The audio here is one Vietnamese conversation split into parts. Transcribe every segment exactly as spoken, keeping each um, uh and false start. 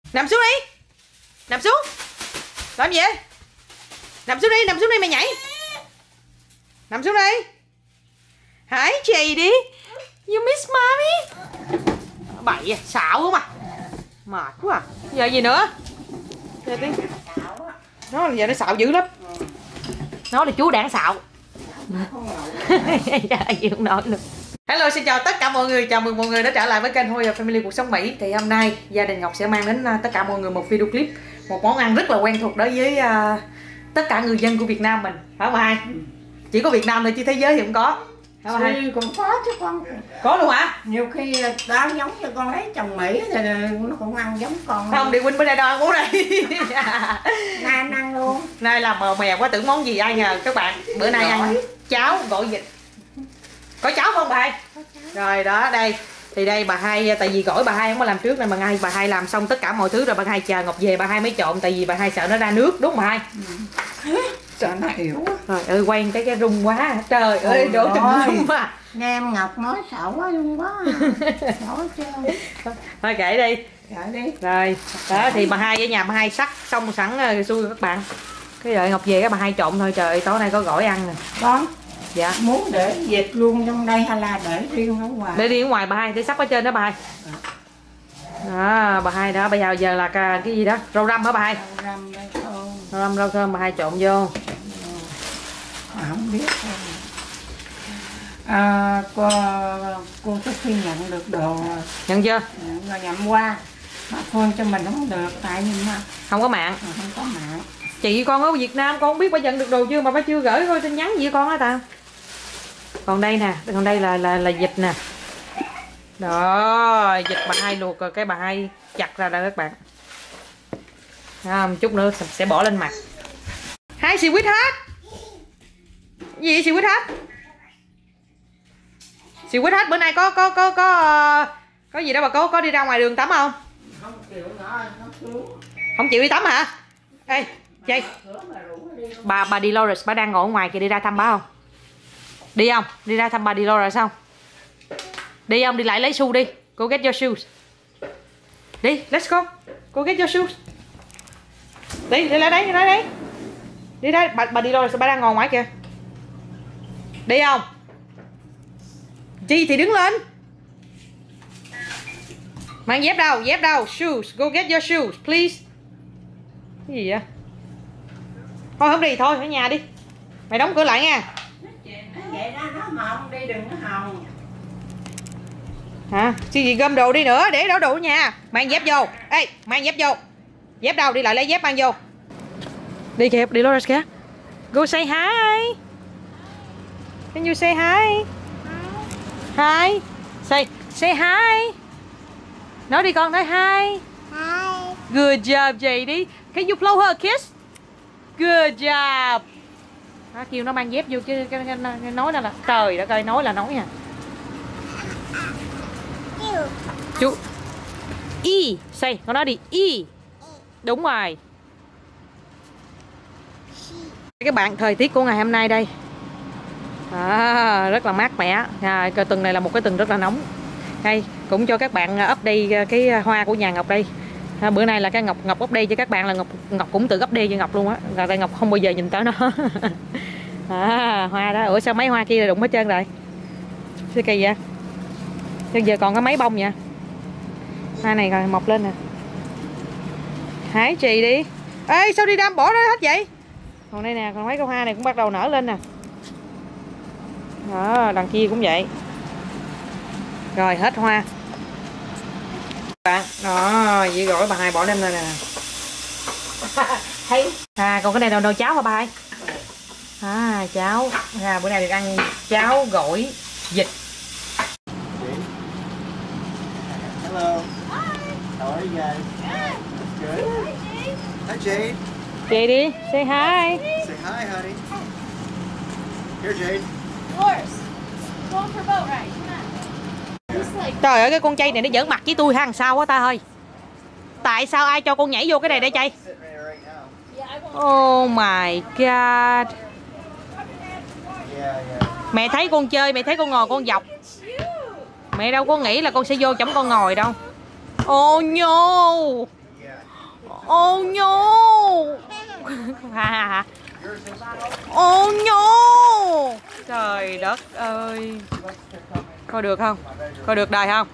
Nằm xuống đi. Nằm xuống. Làm gì? Nằm xuống đi, nằm xuống đi mày nhảy. Nằm xuống đi. Hãy chị đi. You miss mommy. Bậy à, xạo không à. Mệt quá à. Giờ gì nữa? Giờ đi. Nó giờ nó xạo dữ lắm. Nó là chú đáng xạo. Không nổi nữa. Hello, xin chào tất cả mọi người, chào mừng mọi người đã trở lại với kênh Hoa Family Cuộc Sống Mỹ. Thì hôm nay gia đình Ngọc sẽ mang đến tất cả mọi người một video clip, một món ăn rất là quen thuộc đối với uh, tất cả người dân của Việt Nam mình, phải không ai? Chỉ có Việt Nam thôi chứ thế giới thì không có. Thì cũng có chứ con. Có luôn hả? Nhiều khi đó giống như con lấy chồng Mỹ thì nó cũng ăn giống con. Không, đi Quynh bên đây đâu ăn uống đây. Nay anh ăn luôn. Nay làm mờ mè quá, tưởng món gì ai nhờ các bạn. Bữa nay ăn cháo gỏi vịt. Có cháo không bà hai? Rồi đó, đây thì đây bà hai, tại vì gỏi bà hai không có làm trước nên bà hai bà hai làm xong tất cả mọi thứ rồi bà hai chờ Ngọc về bà hai mới trộn, tại vì bà hai sợ nó ra nước, đúng không bà hai? Ừ. Sợ nó yếu quá. Trời ơi, quay cái cái rung quá, trời ơi, ơi đổ tùm lum à. Nghe em Ngọc nói sợ quá rung quá. Nói chưa. Thôi kệ đi. Kệ đi. Rồi đó thì bà hai ở nhà bà hai sắc xong sẵn xui các bạn. Cái đợi Ngọc về cái bà hai trộn thôi. Trời ơi, tối nay có gỏi ăn nè Con. Dạ. Muốn để vịt luôn trong đây hay là để riêng ở ngoài? Để đi ở ngoài bà hai, để sắp ở trên đó bà hai. Đó, bà hai đó bây giờ giờ là cái gì đó, rau răm hả bà hai? Rau răm đây thơm. Rau răm rau thơm bà hai trộn vô. À, không biết không. À, cô cô trước khi nhận được đồ Nhận chưa? Rồi nhận qua mà phone cho mình không được tại vì mà Không có mạng. không có mạng. Chị con ở Việt Nam con không biết bà nhận được đồ chưa mà bà chưa gửi thôi tin nhắn gì với con á ta. Còn đây nè, còn đây là là là vịt nè. Đó, vịt bà hai luộc rồi cái bà hai chặt ra đây các bạn. À, một chút nữa sẽ bỏ lên mặt. Hai xì quýt hết. Gì xì quýt hết? Xì quýt hết bữa nay có có có có uh, có gì đó bà có có đi ra ngoài đường tắm không? Không chịu nữa, nó xuống. Không chịu đi tắm hả? Ê, Chay. Bà bà Dolores bà đang ngồi ở ngoài kìa, đi ra thăm bà không? Đi không? Đi ra thăm bà Dolores không? Đi không? Đi lại lấy xu đi. Go get your shoes. Đi, let's go. Go get your shoes. Đi, đi ra đấy, đi ra đấy. Đi ra, bà, bà Dolores bà đang ngồi ngoài kìa. Đi không? Chi thì đứng lên. Mang dép đâu? Dép đâu? Shoes. Go get your shoes, please. Cái gì vậy? Thôi không đi, thôi ở nhà đi. Mày đóng cửa lại nha. Vậy đó, nó mà không đi đừng có hòng. Hả? Chứ gì gom đồ đi nữa, để đổ đồ ở nhà. Mang dép vô. Ê, mang dép vô. Dép đâu? Đi lại lấy dép mang vô. Đi kìa, đi Dolores kìa. Go say hi. Can you say hi? Hi. Say say hi. Nói đi con, nói hi. Hi. Good job Jay đi. Can you blow her a kiss? Good job. Nó kêu nó mang dép vô chứ cái, cái, cái nói là trời đất ơi, nói là nói à. Chú Y. Say, con nói đi Y. Đúng rồi. Các bạn, thời tiết của ngày hôm nay đây à, rất là mát mẻ à, cái tuần này là một cái tuần rất là nóng. Đây cũng cho các bạn update cái hoa của nhà Ngọc đây à, bữa nay là cái Ngọc Ngọc update cho các bạn là Ngọc Ngọc cũng tự update cho Ngọc luôn á, là tại Ngọc không bao giờ nhìn tới nó. À, hoa đó, ủa sao mấy hoa kia là đụng hết trơn rồi, sao kỳ vậy? Bây giờ còn có mấy bông vậy? Hoa này rồi mọc lên nè. Hái chì đi. Ê sao đi đâm bỏ nó hết vậy? Còn đây nè, còn mấy cái hoa này cũng bắt đầu nở lên nè. Đó, đằng kia cũng vậy. Rồi hết hoa. Bạn, đó, dĩ gỏi bà hai bỏ lên đây nè. Thấy. À, còn cái này là nồi cháo hả bà hai? À, cháo. À, bữa nay được ăn cháo gỏi vịt. Hello. How are you guys? Good. Hi Jade. Chị đi, say hi. Say hi, honey. Here, Jade. Horse. Going for boat ride. Come on. Trời ơi, cái con chay này nó giỡn mặt với tôi hàng sao quá ta ơi. Tại sao ai cho con nhảy vô cái này để chay? Oh my god. Mẹ thấy con chơi, mẹ thấy con ngồi con dọc. Mẹ đâu có nghĩ là con sẽ vô chấm con ngồi đâu. Oh no. Oh no. Ha ha ha. Oh no. Trời đất ơi. Coi được không? Coi được đời không?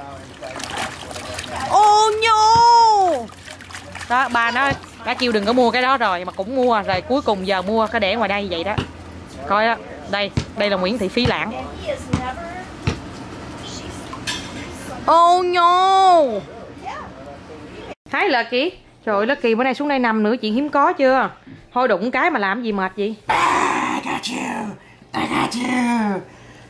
Oh no. Đó, bà nó đã kêu đừng có mua cái đó rồi mà cũng mua rồi, cuối cùng giờ mua cái để ngoài đây vậy đó. Coi đó, đây, đây là Nguyễn Thị Phí Lãng. Oh no. Thấy Lucky. Trời ơi Lucky bữa nay xuống đây nằm nữa chuyện hiếm có chưa? Thôi đụng cái mà làm gì mệt vậy? I got you. I got you.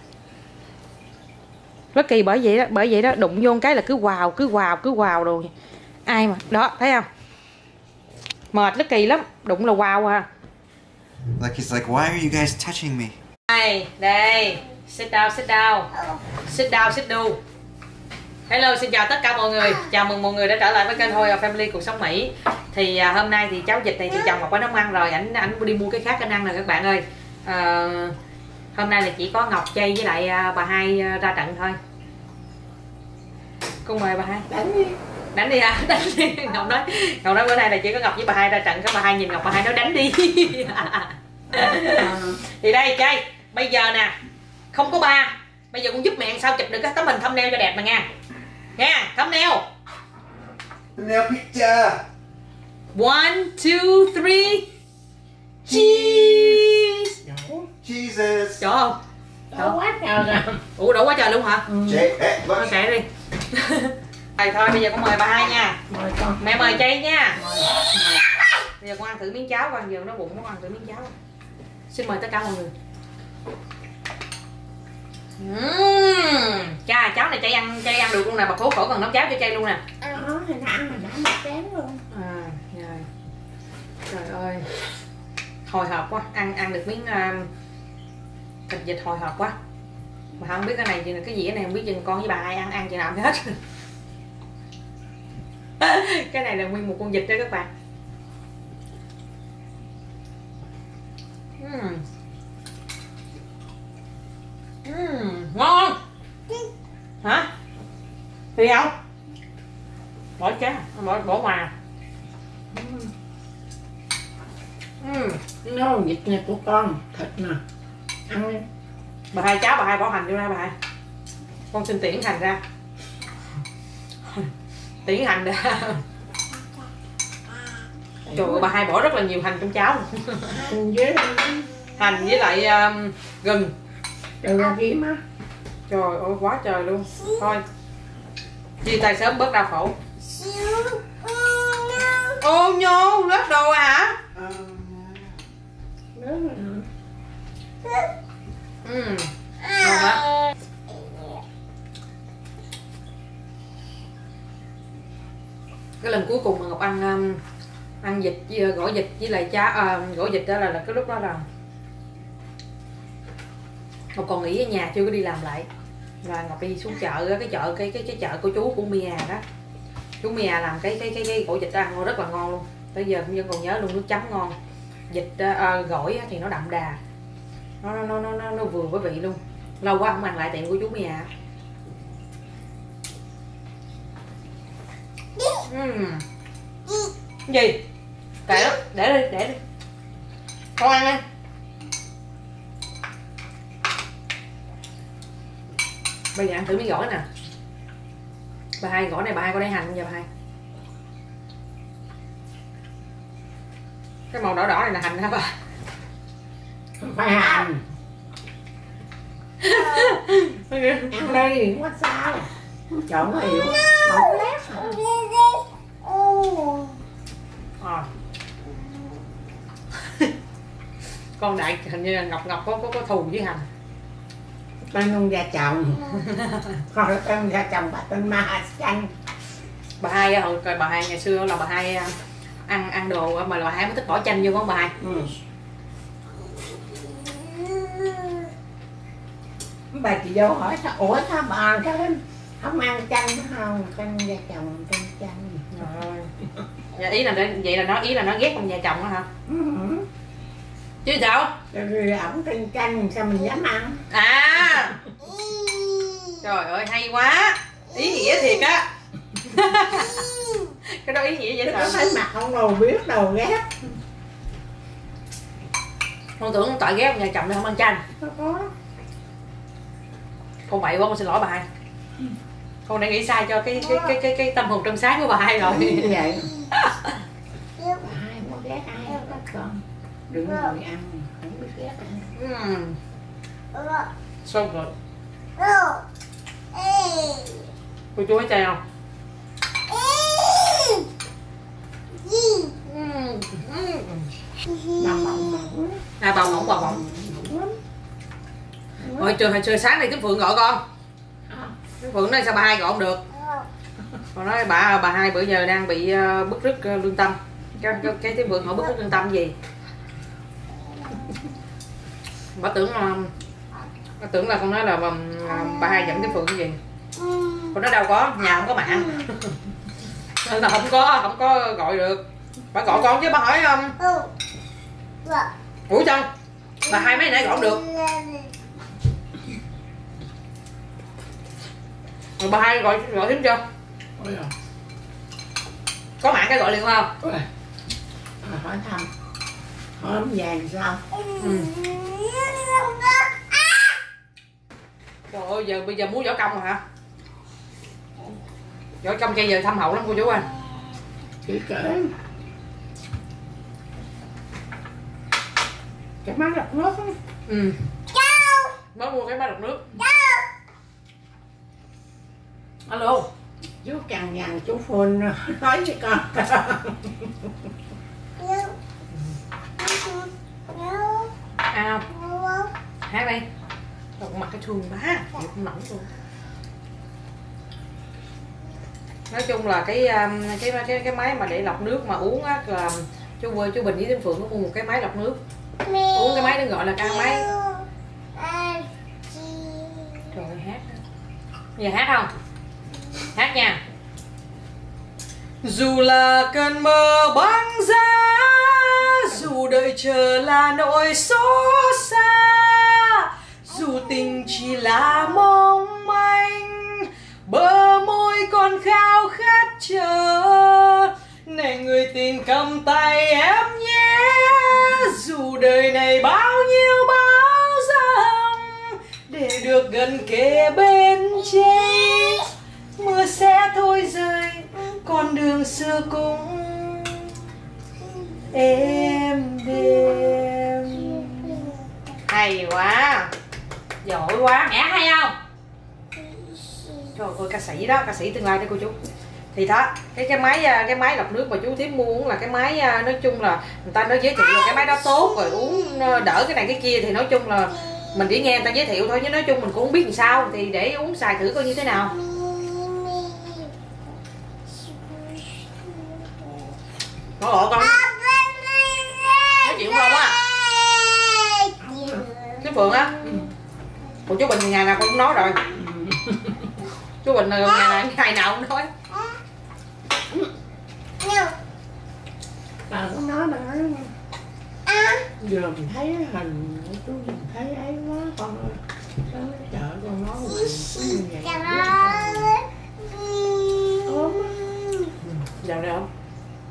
Lucky bởi vậy đó, bởi vậy đó, đụng vô cái là cứ quào, cứ quào, cứ quào rồi. Ai mà, đó, thấy không? Mệt Lucky lắm, đụng là quào à. Lucky's like, why are you guys touching me? Đây, đây, sit down, sit down, sit down, sit do. Hello, xin chào tất cả mọi người. Chào mừng mọi người đã trở lại với kênh Hoi Family Cuộc Sống Mỹ. Thì à, hôm nay thì cháu Dịch này thì chồng Ngọc có nấu ăn rồi, ảnh ảnh đi mua cái khác anh ăn rồi các bạn ơi. À, hôm nay là chỉ có Ngọc Chay với lại à, bà Hai à, ra trận thôi. Cô mời bà Hai. Đánh đi. Đánh đi à, đánh đi. Ngọc nói, Ngọc nói bữa nay là chỉ có Ngọc với bà Hai ra trận, các bà Hai nhìn Ngọc, bà Hai nói đánh đi. Thì đây Chay, bây giờ nè, không có ba, bây giờ con giúp mẹ sao chụp được cái tấm hình thumbnail cho đẹp mà nha. Nha, thumbnail. Thumbnail picture. One, two, three. Cheese. Jesus. Chỗ không? Đổ quá trời rồi. Ủa đổ quá trời luôn hả? Ừ. Jay, hey, Thôi look. kệ đi. Rồi thôi bây giờ con mời bà Hai nha. Mời con. Mẹ mời Chay nha. Bây giờ con ăn thử miếng cháo coi, giờ nó bụng nó ăn thử miếng cháo. Xin mời tất cả mọi người. Uhm, cha cháu này Chay ăn, Chay ăn được luôn nè, bà khổ khổ còn nấu cháo cho Chay luôn nè. Đó, thì nó ăn mà đã một chén luôn. À, rồi. Trời ơi, hồi hộp quá, ăn ăn được miếng uh, thịt vịt hồi hộp quá. Mà không biết cái này gì cái gì cái này không biết chừng con với bà Hai ăn ăn chừng nào hết. Cái này là nguyên một con vịt đó các bạn. Uhm. Uhm, ngon. Hả? Thì không? Bỏ chén, bỏ bỏ ngoài. Uhm. Nó vịt này của con, thịt nè. Ăn đi. Bà Hai cháu bà Hai bỏ hành vô ra bà Hai. Con xin tiễn hành ra. Tiễn hành ra. Trời ơi bà Hai bỏ rất là nhiều hành trong cháo. Ăn với Hành với lại um, gừng. trời ra ghim á. Trời ơi quá trời luôn. Thôi chia tay sớm bớt đau khổ. Ô nhô rớt đồ hả? Đó rồi. Ừ. Ngon lắm. Cái lần cuối cùng mà Ngọc ăn um, ăn vịt với gỏi vịt với lại cháo uh, gỏi vịt đó là, là cái lúc đó là Ngọc còn nghỉ ở nhà chưa có đi làm lại, và Ngọc đi xuống chợ cái chợ cái cái cái chợ của chú của Mia đó, chú Mia làm cái cái cái cái gỏi vịt ăn rất là ngon luôn, tới giờ cũng vẫn còn nhớ luôn, nước chấm ngon, vịt uh, gỏi thì nó đậm đà, nó nó nó nó nó vừa với vị luôn, lâu quá không ăn lại tiệm của chú Mia. Uhm. Gì? Kệ đó, để đi, để đi. Con ăn đi. Bây giờ ăn thử miếng gỏi nè. Bà Hai, gỏi này bà Hai có để hành không vậy bà Hai? Cái màu đỏ đỏ này là hành hả bà? Không phải hành. Ăn đây, không có sao. Chọn có hiểu. Một lát hả? À. Con Đại hình như là Ngọc Ngọc có có, có thù với hành. Tên ông gia chồng. Còn là tên gia chồng bà tên Ma Xanh. Bà Hai hồi coi bà Hai ngày xưa là bà Hai ăn ăn đồ mà bà Hai mới thích bỏ chanh vô con bà Hai. Ừ. Bà chị dâu hỏi sao, ủa sao bà sao không ăn chanh không? Tên gia chồng tên chanh. Rồi. Dạ, ý là vậy là nó ý là nó ghét con nhà chồng đó hả? Ừ. Chứ sao? Rồi ổng tên chanh sao mình dám ăn? À. Trời ơi hay quá. Ý nghĩa thiệt á. Cái đó ý nghĩa dễ Nó sợ. thấy mặt không đâu biết đâu ghét. Con tưởng tại ghét nhà chồng này không ăn chanh. Nó có. Con bậy quá, con xin lỗi bà hai. Con đã nghĩ sai cho cái cái cái cái, cái tâm hồn trong sáng của bà hai rồi. Như vậy. Bà hai có ghét ai hết đó con. Đừng ngồi ăn, không biết ghét ai. Uhm. So good. Cô chú thấy chay không? Uhm. Bà mỏng mỏng. À, bào mỏng bào mỏng. Hồi trời trời sáng này cái Phượng gọi con. Cái Phượng nói sao bà hai gọi không được. Còn nói bà bà hai bữa giờ đang bị uh, bứt rứt uh, lương tâm. Cái cái cái Tiếng Phượng hỏi bứt rứt lương tâm gì? Bà tưởng uh, bà tưởng là con nói là uh, bà hai dẫn cái Phượng cái gì? Con nói đâu có, nhà không có mạng. Nên là không có không có gọi được. Bà gọi con chứ bà hỏi um, ủa sao? Bà hai mấy nãy gọi không được. Rồi bà hai gọi gọi thím chưa? Có mạng cái gọi liền không? À, hỏi thăm. Hỏi ông vàng sao? Ừ. Trời ơi, giờ bây giờ muốn võ công rồi hả? Võ công bây giờ thâm hậu lắm cô chú ơi. Kỹ cỡ. Cái máy lọc nước á. Ừ. Mới mua cái máy lọc nước. Alo. Chú cằn nhằn chú phun nói với con. À, hát đi. Đọc mặt cái chuồng bá, không nổi luôn. Nói chung là cái cái cái cái máy mà để lọc nước mà uống á là chú Quê chú Bình với Tiếng Phượng có mua một cái máy lọc nước. Uống cái máy đó gọi là cái máy. Trời ơi, hát. Giờ hát không? Hát nha. Dù là cơn mơ băng giá, dù đợi chờ là nỗi xót xa, dù tình chỉ là mong manh, bờ môi còn khao khát chờ. Này người tình cầm tay em nhé, dù đời này bao nhiêu bão giông, để được gần kề bên trên, mưa sẽ thôi rơi, con đường xưa cũng êm đềm. Hay quá, giỏi quá, mẹ hay không? Trời ơi, ca sĩ đó, ca sĩ tương lai đó cô chú. Thì đó, cái cái máy cái máy lọc nước mà chú Thím mua uống là cái máy, nói chung là người ta nói giới thiệu là cái máy đó tốt rồi, uống đỡ cái này cái kia, thì nói chung là mình chỉ nghe người ta giới thiệu thôi, chứ nói chung mình cũng không biết làm sao, thì để uống xài thử coi như thế nào. Có ổ con nói chuyện không á? Cái Phượng á. Còn chú Bình thì ngày nào cũng nói rồi. Chú Bình ngày nào ngày nào cũng nói. Bà cũng nói, bà nói vừa mình thấy hình chú mình thấy ấy quá con ơi. Con nói chợ con nói mà như vậy. Ốm á. Dạo đây không?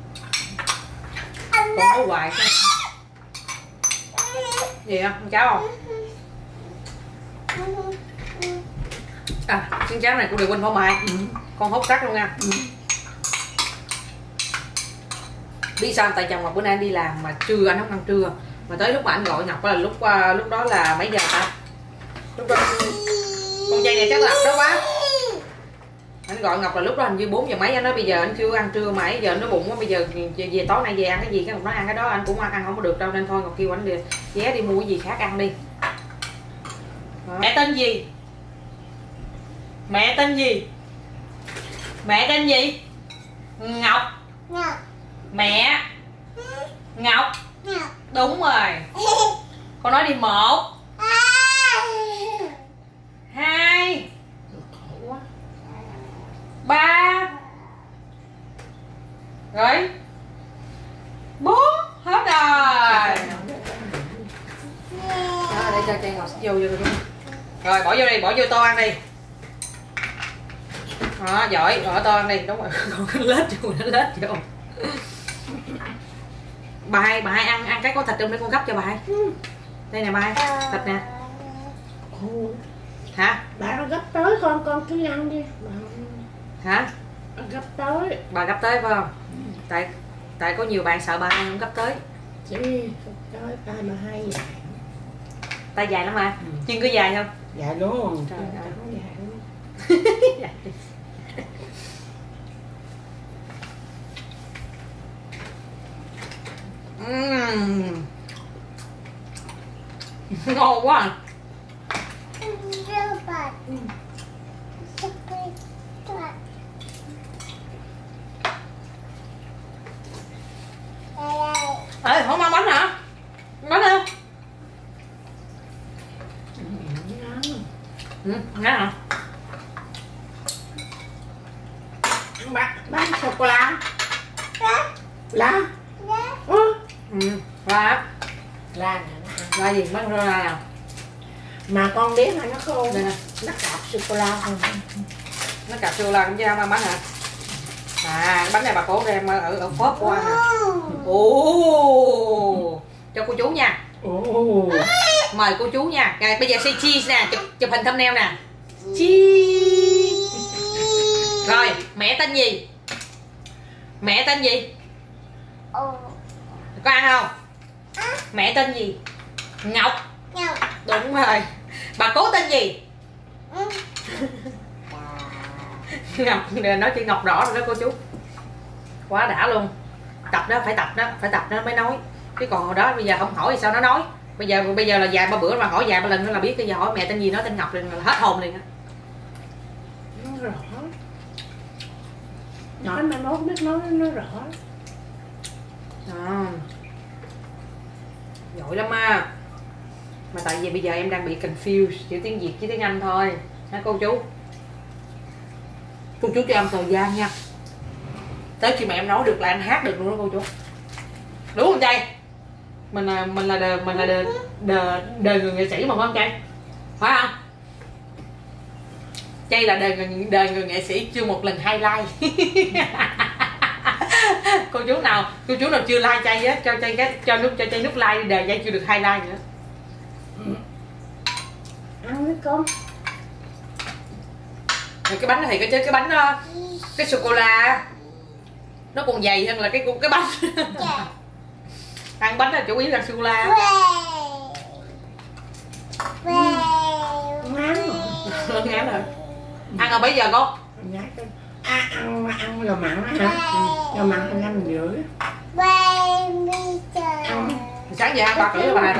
Con nói hoài sao? Gì không? Con cháu không? À, miếng cháo này của Điều Huynh phô mai. Ừ. Con hốt cắt luôn nha. Ừ. Biết sao tại chồng Ngọc bữa nay anh đi làm mà trưa anh không ăn trưa, mà tới lúc mà anh gọi Ngọc là lúc lúc đó là mấy giờ ta? Lúc đó con trai này chắc là đó quá. Anh gọi Ngọc là lúc đó hình như bốn giờ mấy, anh nói bây giờ anh chưa ăn trưa mà giờ nó bụng quá, bây giờ về tối nay về ăn cái gì, cái Ngọc nói ăn cái đó anh cũng ăn, ăn không có được đâu, nên thôi Ngọc kêu anh đi ghé đi mua cái gì khác ăn đi. Đó. Mẹ tên gì? Mẹ tên gì? Mẹ tên gì? Ngọc. Mẹ Ngọc. Đúng rồi. Con nói đi một hai ba rồi bốn, hết rồi. Đó, để cho Trang Ngọc vô vô. Rồi bỏ vô đi, bỏ vô tô ăn đi. Đó, giỏi, rồi to ăn đi, đúng rồi. Còn nó lết vô, nó lết vô. Bà hai, bà hai ăn ăn cái có thịt trong đây con gấp cho bà hai. Đây nè bà hai, thịt nè. Ồ, Hả? bà nó gấp tới con, con cứ ăn đi. Bà Hả? nó gấp tới. Bà gấp tới phải không? Tại tại có nhiều bạn sợ bà hai không gấp tới. Chứ gấp tới tay bà hai dài. Tay dài lắm mà. Ừ. Chân có dài không? Dài luôn. Trời Trời ơi. ơi. Dài luôn. Uhm. Ngon quá à. Ê, không ăn bánh hả? Bánh không? Ừ, nghe hả? Ăn bánh, bánh sô-cô-la. Lá. Ừ. Ừ, là Lá nè, nó ăn. là gì? Bánh sô-cô-la nào? Mà con biết là nó khô. Đây nè, Nó cạp sô-cô-la không? nó cặp sô-cô-la cũng chứ không ăn bánh hả? À, cái bánh này bà cố đem ở ở phớp của ăn hả? Ồ, cho cô chú nha. Ồ. Mời cô chú nha. Rồi bây giờ say cheese nè, chụp, chụp hình thumbnail nè. Cheese. Rồi, mẹ tên gì? Mẹ tên gì? Có ăn không? Mẹ tên gì? Ngọc. Đúng rồi. Bà cố tên gì? Ngọc, nói chữ Ngọc rõ rồi đó cô chú. Quá đã luôn. Tập đó, phải tập đó, phải tập nó mới nói. Chứ còn hồi đó bây giờ không hỏi thì sao nó nói. Bây giờ bây giờ là vài ba bữa mà hỏi vài ba lần nữa là biết. Bây giờ hỏi mẹ tên gì, nói tên Ngọc liền là hết hồn liền á. Nó rõ. Nói mà mốt biết nói nó rõ. À, giỏi lắm à. Mà tại vì bây giờ em đang bị confused giữa tiếng Việt với tiếng Anh thôi hả cô chú. Cô chú cho em thời gian nha. Tới khi mà em nói được là anh hát được luôn đó cô chú. Đúng không trai? Mình là mình là đời mình là đời đời, đời người nghệ sĩ mà phải không trai? Phải không? Chay là đời người, đời người nghệ sĩ chưa một lần highlight. Cô chú nào cô chú nào chưa like Chay á, cho Chay cái cho nút cho Chay nút like đi, đời Chay chưa được highlight nữa. Ăn với con. Rồi cái bánh này thì cái chứ cái bánh đó, cái sô cô la nó còn dày hơn là cái cái bánh. Ăn bánh là chủ yếu là sô cô la. Ngán rồi. Ngán rồi. Ăn rồi bây giờ con. Ngán cái. À, ăn ăn là mặn á hả? Là mặn ăn năm rưỡi. Sáng giờ ăn ba cử cho bà.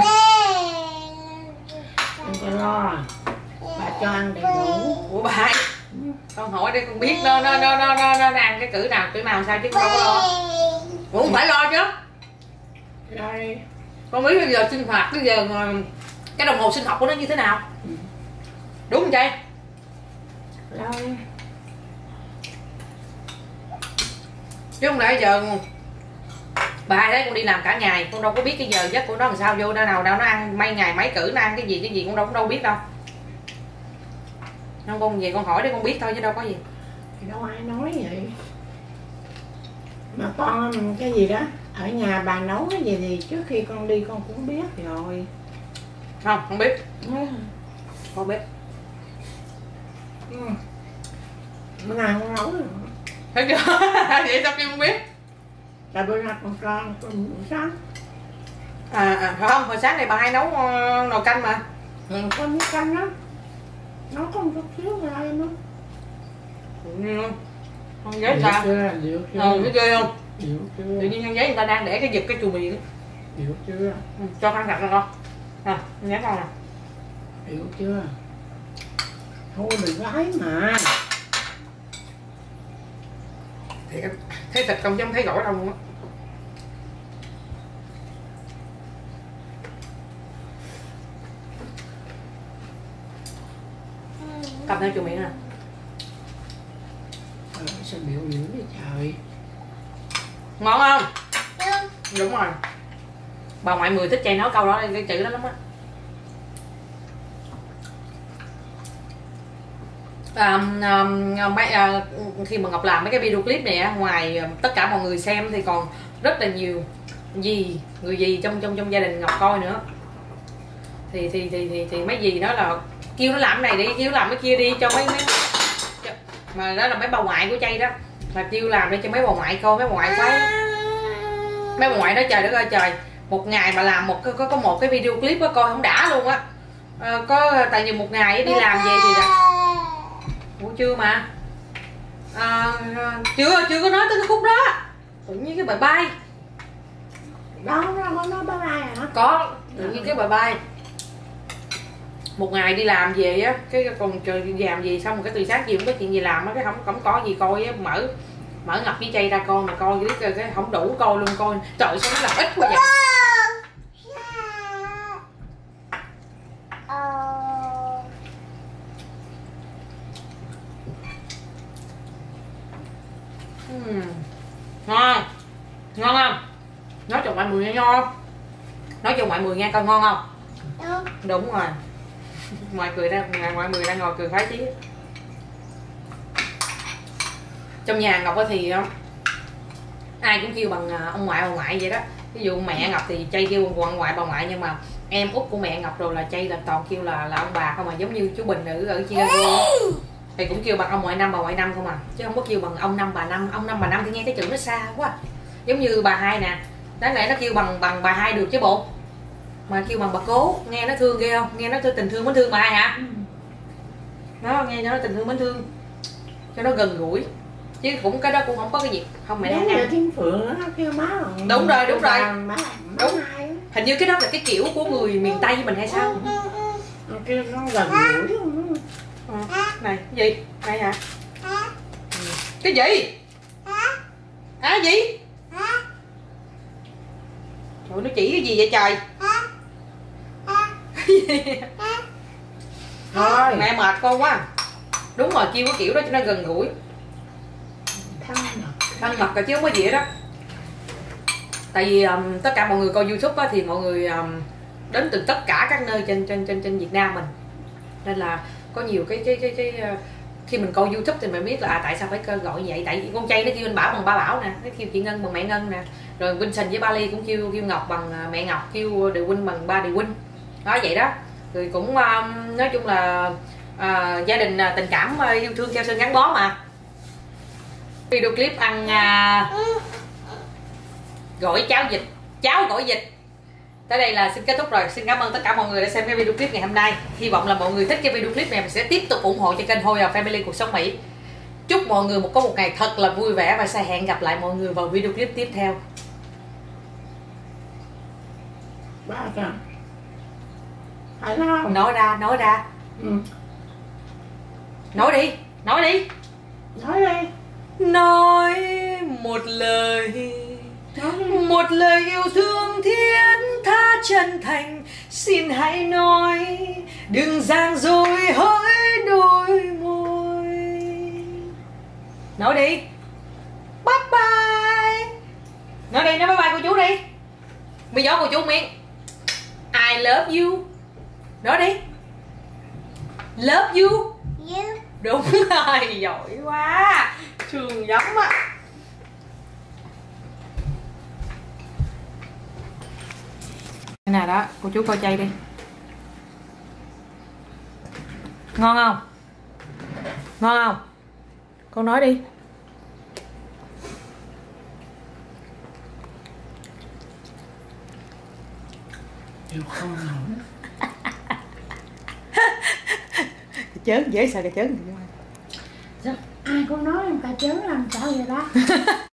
Không có lo. Bà cho ăn đầy đủ. Ủa bà hai, con hỏi đi con biết nó nó nó nó nó, nó ăn cái cử nào cử nào sao chứ con đâu có lo. Ủa không phải lo chứ. Lo đi. Con biết bây giờ sinh hoạt bây giờ cái đồng hồ sinh học của nó như thế nào. Ừ. Đúng không Chay? Lo đi. Chứ không lẽ giờ bà hai thấy con đi làm cả ngày, con đâu có biết cái giờ giấc của nó làm sao, vô đâu nào đâu nó ăn mấy ngày mấy cử, nó ăn cái gì cái gì con đâu cũng đâu biết đâu. Không, con về con hỏi để con biết thôi chứ đâu có gì. Thì đâu ai nói vậy. Mà con cái gì đó ở nhà bà nấu cái gì thì trước khi con đi con cũng biết rồi. Không, không biết. Ừ. Con biết. Ừ. Bữa nào con nấu rồi. Thấy chưa? Vậy sao kêu không biết? Tại bữa nào con cho con buổi sáng. À, à không, hồi sáng này bà hai nấu uh, nồi canh mà. Ừ, con muốn canh đó. Nó có một chút xíu rồi em đó. Ừ. Con giấy sao? Chưa, liệu chưa. Ừ, cái ghê không? Liệu Tự chưa. nhiên khăn giấy người ta đang để cái giật cái chù miệng. Liệu chưa. Ừ, cho khăn đặt ra con. À, khăn giấy con nè. Liệu chưa. Thôi đừng gái mà. Thiệt, thấy thịt không chứ không thấy gỏi đâu luôn á. Cầm theo chù miệng nè. Ờ, sao biểu dữ vậy trời. Ngon không? Đúng rồi. Bà ngoại mười thích Chay nói câu đó, cái chữ đó lắm á. à, à, mấy, à, khi mà Ngọc làm mấy cái video clip này á, ngoài tất cả mọi người xem thì còn rất là nhiều dì người dì trong trong trong gia đình Ngọc coi nữa, thì thì thì thì, thì mấy dì đó là kêu nó làm cái này đi, kêu nó làm cái kia đi cho mấy mấy mà đó là mấy bà ngoại của Chay đó, mà kêu làm để cho mấy bà ngoại coi, mấy bà ngoại thấy mấy bà ngoại đó trời đất ơi trời, một ngày mà làm một có có một cái video clip đó coi không đã luôn á. À, có tại vì một ngày đi làm về thì là ngủ chưa mà à, chưa chưa có nói tới cái khúc đó, tự nhiên cái bài bay đó nó có nói bye bye hả? Có tự nhiên cái bài bay một ngày đi làm về á, cái còn trời đi làm gì xong rồi cái từ sáng chiều không có chuyện gì làm á, cái không không có gì coi á, mở mở Ngọc với Chay ra coi mà coi cái cái không đủ coi luôn, coi trời sao nó làm ít quá vậy. uhm. Ngon ngon không, nói cho mọi người nghe ngon không, nói cho mọi người nghe coi ngon không. Đúng, đúng rồi, mọi người đang mọi người đang ngồi cười phái chí. Trong nhà Ngọc thì ai cũng kêu bằng ông ngoại bà ngoại vậy đó, ví dụ mẹ Ngọc thì Chay kêu ông ngoại bà ngoại, nhưng mà em út của mẹ Ngọc rồi là Chay là toàn kêu là là ông bà không, mà giống như chú Bình ở ở Chicago thì cũng kêu bằng ông ngoại năm bà ngoại năm không à, chứ không có kêu bằng ông năm bà năm. Ông năm bà năm thì nghe cái chữ nó xa quá, giống như bà hai nè, đáng lẽ nó kêu bằng bằng bà hai được chứ bộ, mà kêu bằng bà cố nghe nó thương ghê không, nghe nó tình thương mến thương bà hai hả. Nó nghe cho nó tình thương mến thương cho nó gần gũi, chứ cũng cái đó cũng không có cái gì không mẹ đang ăn Thiên Phượng nó kêu má rồi. Đúng rồi đúng rồi má, má đúng. Hình như cái đó là cái kiểu của người miền Tây mình hay sao, kêu nó gần gũi. À, này cái gì này hả, cái gì à gì trời, nó chỉ cái gì vậy trời. Thôi mẹ mệt con quá. Đúng rồi, kêu cái kiểu đó cho nó gần gũi thân mật thân mật rồi chứ không có gì đó. Tại vì um, tất cả mọi người coi YouTube á, thì mọi người um, đến từ tất cả các nơi trên trên trên trên Việt Nam mình, nên là có nhiều cái cái cái cái uh, khi mình coi YouTube thì mình biết là à, tại sao phải gọi vậy. Tại vì con Chay nó kêu anh Bảo bằng ba Bảo nè, nó kêu chị Ngân bằng mẹ Ngân nè, rồi Vincent với Bali cũng kêu kêu Ngọc bằng mẹ Ngọc, kêu Điều Huynh bằng ba Điều Huynh đó vậy đó. Rồi cũng um, nói chung là uh, gia đình uh, tình cảm uh, yêu thương keo sơn gắn bó mà. Video clip ăn uh, gỏi cháo vịt, cháo gỏi vịt tới đây là xin kết thúc rồi. Xin cảm ơn tất cả mọi người đã xem cái video clip ngày hôm nay. Hy vọng là mọi người thích cái video clip này, mình sẽ tiếp tục ủng hộ cho kênh Thôi Family Cuộc Sống Mỹ. Chúc mọi người một có một ngày thật là vui vẻ và sẽ hẹn gặp lại mọi người vào video clip tiếp theo. ba kìa, phải không? Nói ra, nói ra. Ừ. Nói đi, nói đi. Nói đi. Nói một lời, một lời yêu thương thiết tha chân thành, xin hãy nói, đừng giang dối hỡi đôi môi. Nói đi. Bye bye. Nói đi, nói bye bye cô chú đi. Bây giờ cô chú miệng I love you. Nói đi. Love you. You. Đúng rồi, giỏi quá. Trường giống á. Cái nào đó, cô chú coi Chay đi. Ngon không? Ngon không? Con nói đi. Yêu không nổi. Cái chớn dễ sợ cái chớn. Ai có nói em cà chớn làm sao vậy đó.